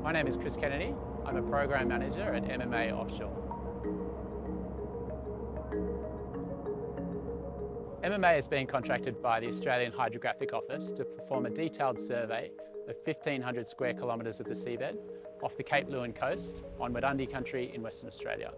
My name is Chris Kennedy. I'm a Program Manager at MMA Offshore. MMA has been contracted by the Australian Hydrographic Office to perform a detailed survey of 1,500 square kilometres of the seabed off the Cape Leeuwin coast on Wadandi Country in Western Australia.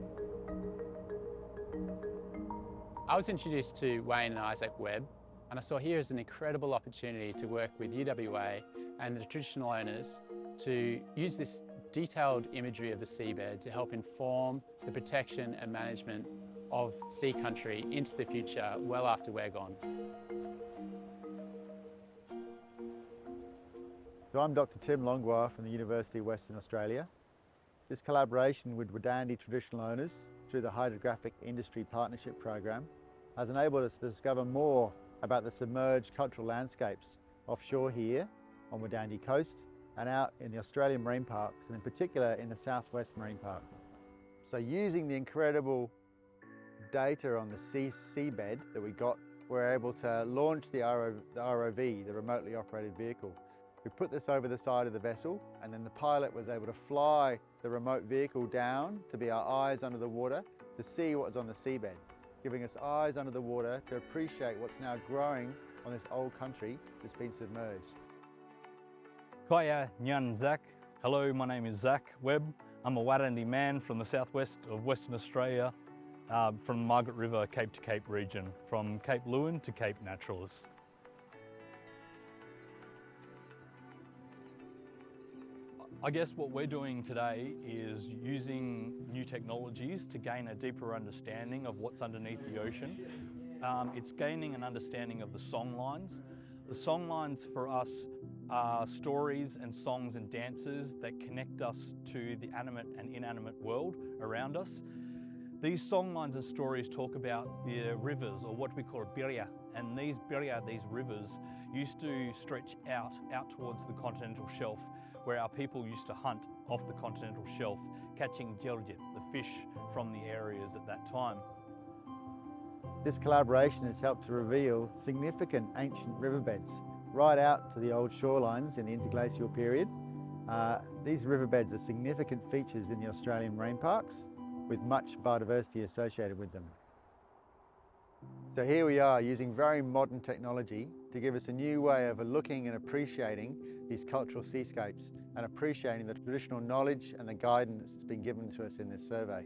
I was introduced to Wayne and Isaac Webb, and I saw here as an incredible opportunity to work with UWA and the traditional owners to use this detailed imagery of the seabed to help inform the protection and management of sea country into the future, well after we're gone. So I'm Dr. Tim Longwire from the University of Western Australia. This collaboration with Wadandi traditional owners through the Hydrographic Industry Partnership Program has enabled us to discover more about the submerged cultural landscapes offshore here on Wadandi coast and out in the Australian marine parks, and in particular in the Southwest Marine Park. So using the incredible data on the seabed that we got, we're able to launch the ROV, the remotely operated vehicle. We put this over the side of the vessel, and then the pilot was able to fly the remote vehicle down to be our eyes under the water to see what was on the seabed, giving us eyes under the water to appreciate what's now growing on this old country that's been submerged. Kaya Nyan Zach. Hello, my name is Zach Webb. I'm a Wadandi man from the southwest of Western Australia, from Margaret River, Cape to Cape region, from Cape Leeuwin to Cape Naturalis. I guess what we're doing today is using new technologies to gain a deeper understanding of what's underneath the ocean. It's gaining an understanding of the song lines. The song lines for us are stories and songs and dances that connect us to the animate and inanimate world around us. These song lines and stories talk about the rivers, or what we call birya, and these birya, these rivers, used to stretch out towards the continental shelf, where our people used to hunt off the continental shelf, catching jeljet, the fish from the areas at that time. This collaboration has helped to reveal significant ancient riverbeds right out to the old shorelines in the interglacial period. These riverbeds are significant features in the Australian marine parks, with much biodiversity associated with them. So here we are using very modern technology to give us a new way of looking and appreciating these cultural seascapes and appreciating the traditional knowledge and the guidance that's been given to us in this survey.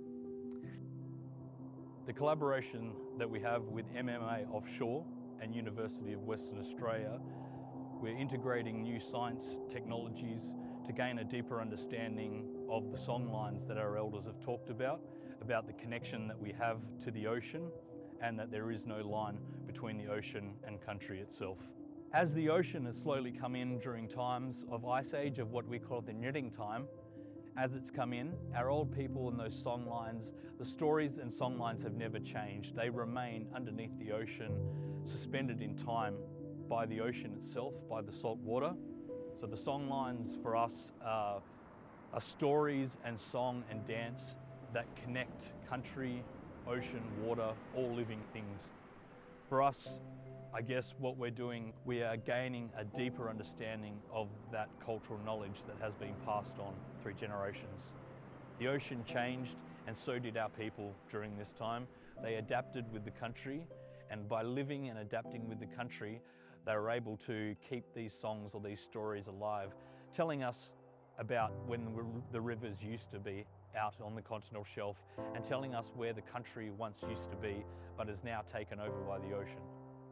The collaboration that we have with MMA Offshore and University of Western Australia, we're integrating new science technologies to gain a deeper understanding of the song lines that our elders have talked about the connection that we have to the ocean, and that there is no line between the ocean and country itself. As the ocean has slowly come in during times of ice age, of what we call the knitting time, as it's come in, our old people and those song lines, the stories and song lines have never changed. They remain underneath the ocean, suspended in time by the ocean itself, by the salt water. So the song lines for us are stories and song and dance that connect country, ocean, water, all living things. For us, I guess what we're doing, we are gaining a deeper understanding of that cultural knowledge that has been passed on through generations. The ocean changed, and so did our people during this time. They adapted with the country, and by living and adapting with the country, they were able to keep these songs or these stories alive, telling us about when the rivers used to be out on the continental shelf, and telling us where the country once used to be, but is now taken over by the ocean.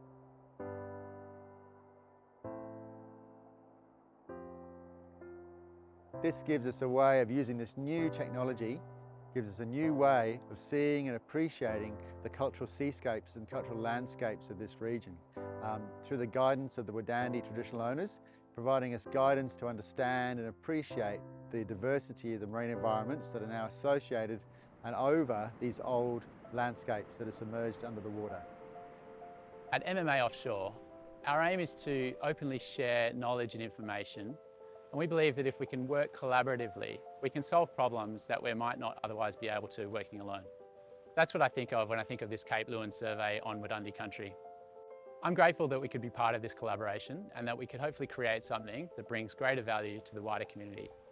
This gives us a way of using this new technology, gives us a new way of seeing and appreciating the cultural seascapes and cultural landscapes of this region, through the guidance of the Wadandi traditional owners, providing us guidance to understand and appreciate the diversity of the marine environments that are now associated and over these old landscapes that are submerged under the water. At MMA Offshore, our aim is to openly share knowledge and information, and we believe that if we can work collaboratively, we can solve problems that we might not otherwise be able to working alone. That's what I think of when I think of this Cape Leeuwin survey on Wadandi Country. I'm grateful that we could be part of this collaboration and that we could hopefully create something that brings greater value to the wider community.